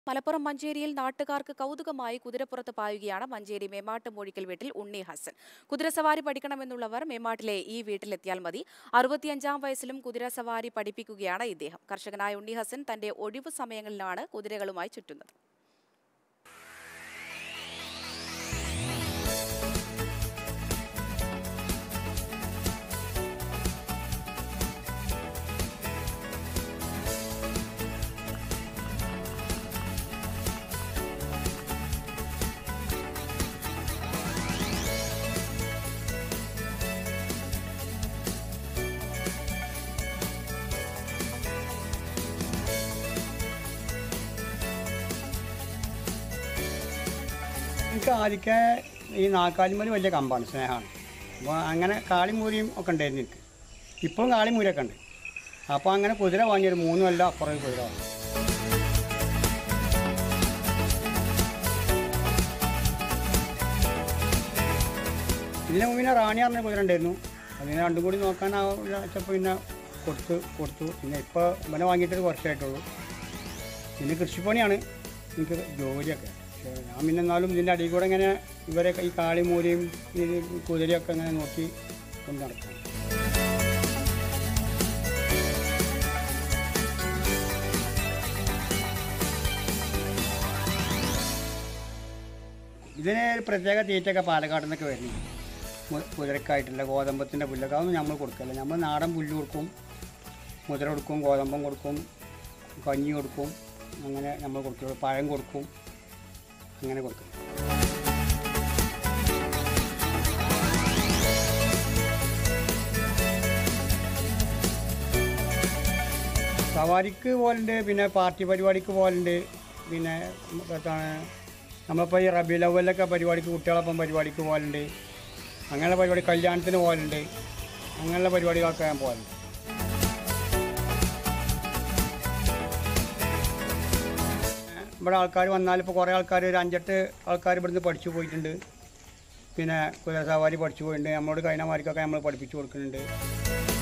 മലപ്പുറം മഞ്ചേരിയിൽ നാട്ടുകാർക്ക് കൗതുകമായി കുതിരപ്പുറത്ത് പായുകയാണ് മഞ്ചേരി മേമാട്ട് മൂഴിക്കൽ വീട്ടിൽ ഉണ്ണി ഹസൻ. കുതിരസവാരി പഠിക്കണമെന്നുള്ളവർ മേമാട്ടിലെ ഈ വീട്ടിലെത്തിയാൽ മതി. 65-ാം വയസ്സിലും കുതിരസവാരി പഠിപ്പിക്കുകയാണ് ഇദ്ദേഹം. കർഷകനായ ഉണ്ണി ഹസൻ തന്റെ ഒഴിവു സമയങ്ങളിലാണ് കുതിരകളുമായി ചുറ്റുന്നത്. എനിക്ക് ആദ്യമൊക്കെ ഈ നാൽക്കാലിമേൽ വലിയ കമ്പാണ്, സ്നേഹമാണ്. അപ്പോൾ അങ്ങനെ കാളിമൂരിയും ഒക്കെ ഉണ്ടായിരുന്നു എനിക്ക്. ഇപ്പോഴും കാളിമൂരൊക്കെ ഉണ്ട്. അപ്പോൾ അങ്ങനെ കുതിര വാങ്ങിയൊരു 3 കൊല്ലം അപ്പുറം കുതിര വാങ്ങി. ഇതിന് മുന്നേ റാണി പറഞ്ഞ കുതിര ഉണ്ടായിരുന്നു. അതിനെ രണ്ടും കൂടി നോക്കാനാച്ചപ്പോൾ പിന്നെ കൊടുത്തു. പിന്നെ ഇപ്പോൾ ഇവനെ വാങ്ങിയിട്ടൊരു വർഷമായിട്ടുള്ളൂ. പിന്നെ കൃഷിപ്പണിയാണ് എനിക്ക് ജോലിയൊക്കെ. ഞാൻ പിന്നെ എന്നാലും ഇതിൻ്റെ അടിയിൽ കൂടെ ഇങ്ങനെ ഇവരെ ഈ കാളിമൂലയും ഈ കുതിരയൊക്കെ ഇങ്ങനെ നോക്കി കൊണ്ട് നടക്കാം. ഇതിന് പ്രത്യേക തീറ്റയൊക്കെ പാലക്കാട് നിന്നൊക്കെ വരുന്നു. കുതിരക്കായിട്ടുള്ള ഗോതമ്പത്തിൻ്റെ പുല്ലൊക്കെ അതൊന്നും നമ്മൾ കൊടുക്കില്ല. നമ്മൾ നാടൻ പുല്ല് കൊടുക്കും, മുതിര കൊടുക്കും, ഗോതമ്പം കൊടുക്കും, കഞ്ഞി കൊടുക്കും. അങ്ങനെ നമ്മൾ കൊടുക്കും. പഴം കൊടുക്കും, അങ്ങനെ കൊടുക്കും. സവാരിക്ക് പോലുണ്ട്, പിന്നെ പാർട്ടി പരിപാടിക്ക് പോലുണ്ട്. പിന്നെ നമ്മളിപ്പോൾ ഈ റബീഉൽ അവ്വലിലൊക്കെ പരിപാടിക്ക് കുട്ടികളൊപ്പം പരിപാടിക്ക് പോലുണ്ട്. അങ്ങനെയുള്ള പരിപാടി കല്യാണത്തിന് പോലുണ്ട്. അങ്ങനെയുള്ള പരിപാടികളൊക്കെ ഞാൻ പോലുണ്ട്. ഇവിടെ ആൾക്കാർ വന്നാൽ ഇപ്പോൾ കുറേ ആൾക്കാർ, ഒരു 5-8 ആൾക്കാർ ഇവിടുന്ന് പഠിച്ചു പോയിട്ടുണ്ട്. പിന്നെ കുതിര സവാരി പഠിച്ചു പോയിട്ടുണ്ട്. നമ്മളോട് കഴിഞ്ഞ മാർക്കൊക്കെ നമ്മൾ പഠിപ്പിച്ചു കൊടുക്കുന്നുണ്ട്.